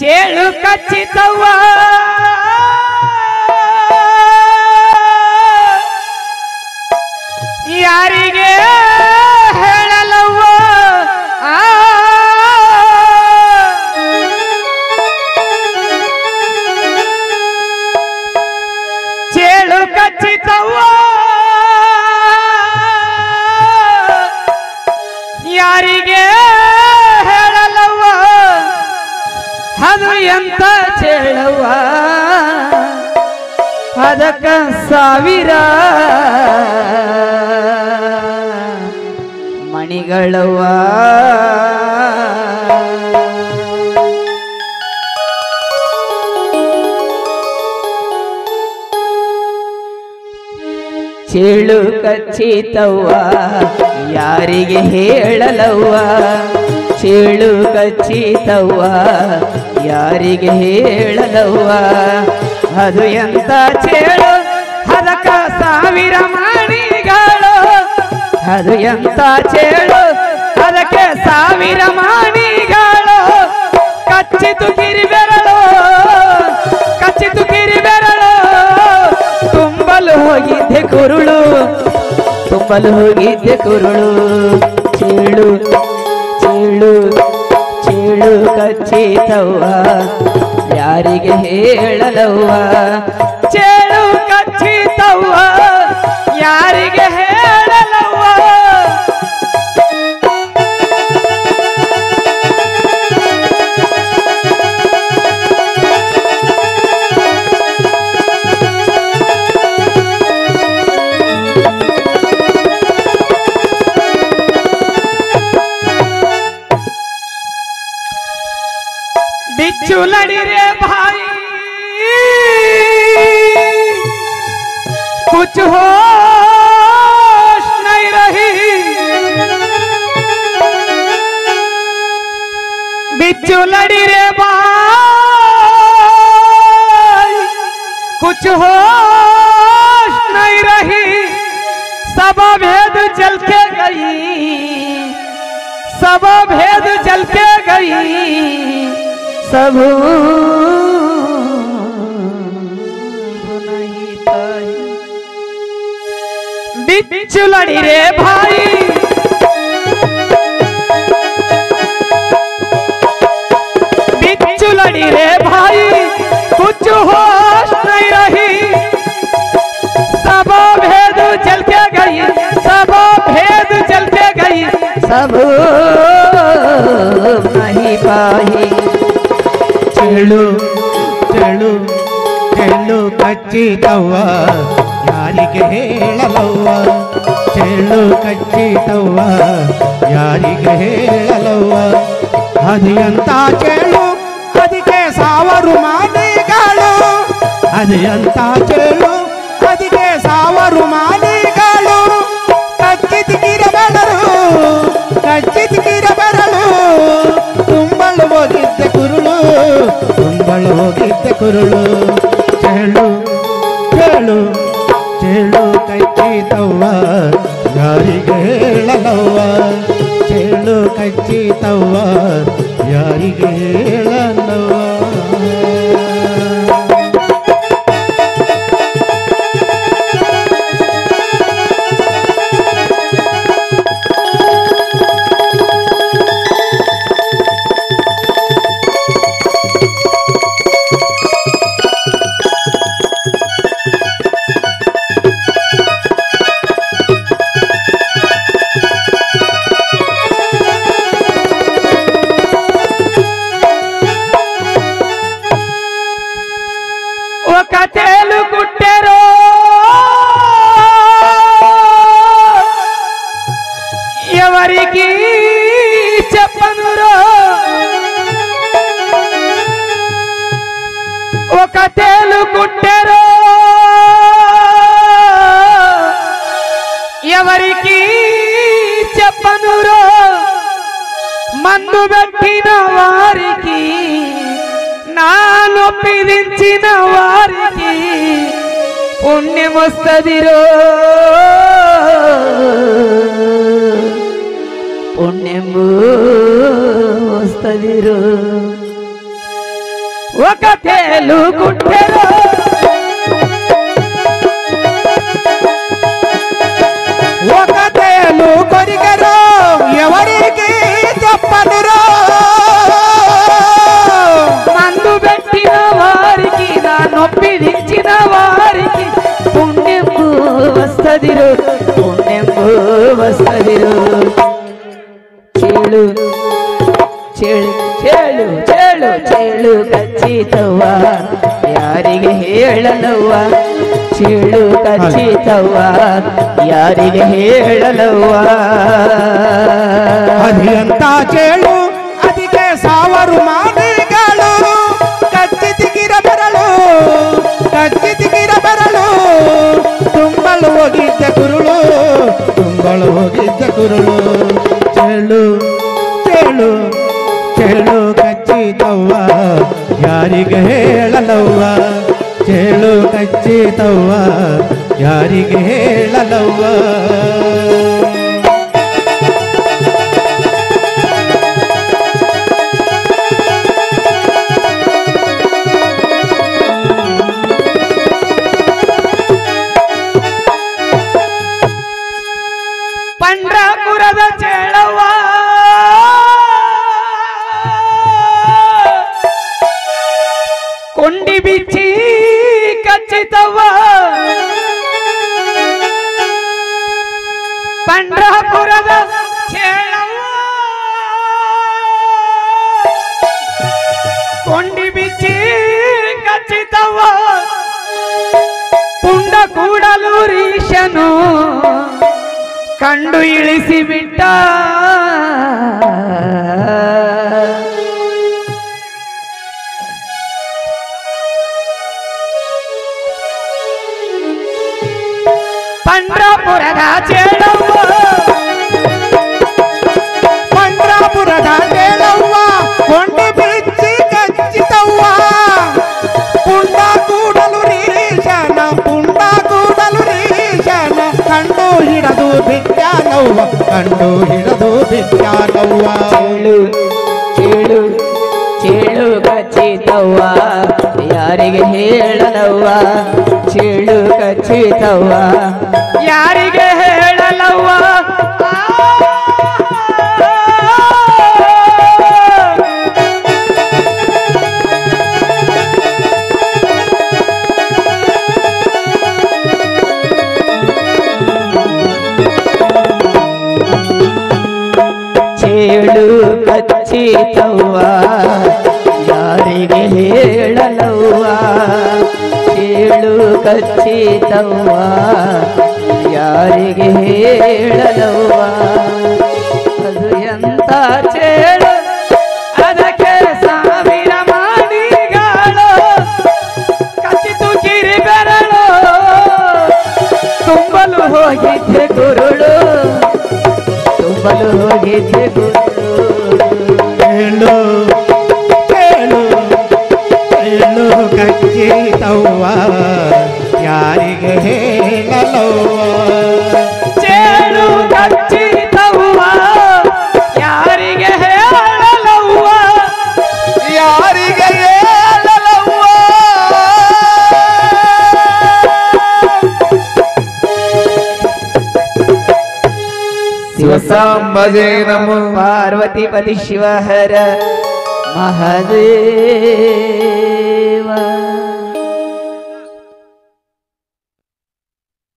ಚೇಳು ಕಚ್ಚಿತವ್ವ ಯಾರಿಗೆ ಹೇಳಲವ್ವ ಚೇಳು ಕಚ್ಚಿತವ್ವ ಯಾರಿಗೆ ಹೇಳಲವ್ವ ಅದು ಎಂತ ಚೇಳವ್ವ ಅದಕ್ಕ ಸಾವಿರ ಮಣಿಗಳವ್ವ ಚೇಳು ಕಚ್ಚಿತವ್ವ ಯಾರಿಗೆ ಹೇಳಲವ್ವ ಚೇಳು ಕಚ್ಚಿತವ್ವ ಯಾರಿಗೆ ಹೇಳಲವ್ವ ಅದು ಎಂತ ಚೇಳು ಅದಕ್ಕ ಸಾವಿರ ಮಣಿಗಳು ಅದು ಎಂತ ಚೇಳು ಅದಕ್ಕೆ ಸಾವಿರ ಮಣಿಗಳು ಕಚ್ಚಿತು ಕಿರಿಬೆರಳು ಕಚ್ಚಿತು ಕಿರಿಬೆರಳು ತುಂಬಲು ಹೋಗಿದ್ದೆ ಕುರುಳು ತುಂಬಲು ಹೋಗಿದ್ದೆ ಕುರುಳು ಚೇಳು ಚೇಳು ಚೇಳು ಕಚ್ಚಿತವ್ವ ಯಾರಿಗೆ ಹೇಳಲವ್ವ ಚೇಳು ಕಚ್ಚಿತವ್ವ ಯಾರಿಗೆ ಹೇಳಲವ್ವ बिच्छू लड़ी रे भाई कुछ होश नहीं रही बिच्छू लड़ी रे भाई कुछ होश नहीं रही सब भेद जल के गई सब भेद जल के गई सब नहीं पाई बिच्छू लड़ी रे भाई बिच्छू लड़ी रे भाई कुछ होश नहीं रही सब भेद जल के गई सब भेद जल के गई सब नहीं पाई ಚೇಳು ಚೇಳು ಚೇಳು ಕಚ್ಚಿತವ್ವ ಯಾರಿಗೆ ಹೇಳಲವ್ವ ಚೇಳು ಕಚ್ಚಿತವ್ವ ಯಾರಿಗೆ ಹೇಳಲವ್ವ ಅದು ಎಂತ ಚೇಳು ಅದಕ್ಕೆ ಸಾವಿರ ಮಣಿಗಳು ಅದು ಎಂತ ಚೇಳು ಅದಕ್ಕೆ ಸಾವಿರ ಮಣಿಗಳು ಕಚ್ಚಿದ ಕಿರಬೆರಳು ಕಚ್ಚಿದ ಕಿರಬೆರಳು ತುಂಬಲು ಹೋಗಿದ್ದೆ ಕುರುಳು ತುಂಬಲು ಹೋಗಿದ್ದೆ ಕುರುಳು ಚೇಳು ಚೇಳು ಚೇಳು ಕಚ್ಚಿತವ್ವ ಯಾರಿಗೆ ಹೇಳಲವ್ವ ಚೇಳು ಕಚ್ಚಿತವ್ವ ಯಾರಿಗೆ ಹೇಳಲವ್ವ ಕಥೆಲು ಗುಟ್ಟೆರೋ ఎవరికి చెప్పనురో ఒక తేలు గుట్టెరో ఎవరికి చెప్పనురో మందు పెట్టిన వారికి నొప్పి దించిన వారికి పుణ్యం వస్తదిరో పుణ్యం వస్తదిరో ఒక తేలు గుట్టెలో ఒక తేలు కొరికెరో ఎవరికి చెప్పనురో మందు పెట్టిన వారికి నా నొప్పి దించిన వారికి పుణ్యంబు వస్తదిరు పుణ్యంబు వస్తదిరు చేಳು ಚೇಳು ಚೇಳು ಚೇಳು ಚೇಳು ಕಚ್ಚಿತವ್ವ ಯಾರಿಗೆ ಹೇಳಲವ್ವ ಚೇಳು ಕಚ್ಚಿತವ್ವ ಯಾರಿಗೆ ಹೇಳಲವ್ವ ಅದಿಯಂತ ಚೇಳು ಅದಕ್ಕೆ ಸಾವಿರ ಮಾನಿಗಳು ಕಚ್ಚಿತಿಗಿರ ಬರಲು ತುಂಬಲು ಹೋಗಿದ್ದ ಕುರುಳು ಚೇಳು ಚೇಳು ಚೇಳು ಕಚ್ಚಿತವ್ವ ಯಾರಿಗೆ ಹೇಳಲವ್ವ ಚೇಳು ಕಚ್ಚಿತವ್ವ ಯಾರಿಗೆ ಹೇಳಲವ್ವ ಪಂಡ್ರಾಪುರದ ಚೇಳವ್ವ ಕೊಂಡಿ ಬಿಚ್ಚಿ ಕಚ್ಚಿತವ್ವ ಪಂಡ್ರಾಪುರದ ಚೇಳವ್ವ ಕೊಂಡಿ ಬಿಚ್ಚಿ ಕಚ್ಚಿತವ್ವ ಪುಂಡ ಕೂಡಲೂರೀಶನು ಕಂಡು ಇಳಿಸಿಬಿಟ್ಟ ಪಂಡ್ರಾಪುರದ ಚೇಳವ್ವ ಕೊಂಡಿ ಬಿಚ್ಚಿ ಕಚ್ಚಿತವ್ವ ಪುಂಡ ಕೂಡಲು ರೀಶನ ಕಂಡು ಹಿಡದು ಬಿಟ್ಟಾನವ್ವ ಚೇಳು ಚೇಳು ಚೇಳು ಕಚ್ಚಿತವ್ವ ಯಾರಿಗೆ ಹೇಳಲವ್ವ ಚೇಳು ಕಚ್ಚಿತವ್ವ ಯಾರಿಗೆ ಹೇಳಲವ್ವ ಚೇಳು ಕಚ್ಚಿತವ್ವ ಯಾರಿಗೆ ಹೇಳಲವ್ವ ಚೇಳು ಕಚ್ಚಿತವ್ವ ಯಾರಿಗೆ ಹೇಳಲವ್ವ ಅದು ಎಂತ ಚೇಳು ಅದಕ್ಕೆ ಸಾವಿರ ಮಾಡಿಗಳು ಕಚ್ಚಿತು ಕಿರಿ ಬೆರಳು ತುಂಬಲು ಹೋಗಿದ್ದೆ ಗುರುಳು ತುಂಬಲು ಹೋಗಿದ್ದೆ ಚೇಳು ಚೇಳು ಚೇಳು ಕಚ್ಚಿತವ್ವ ಯಾರಿಗೆ ಹೇಳಲವ್ವ ಚೇಳು ಕಚ್ಚಿತವ್ವ ಯಾರಿಗೆ ಹೇಳಲವ್ವ ಯಾರಿಗೆ ಹೇಳಲವ್ವ ಶಿವಸಾಂಬಜೆ ನಮೋ ಪಾರ್ವತಿ ಪತಿ ಶಿವಹರ ಮಹಾದೇವ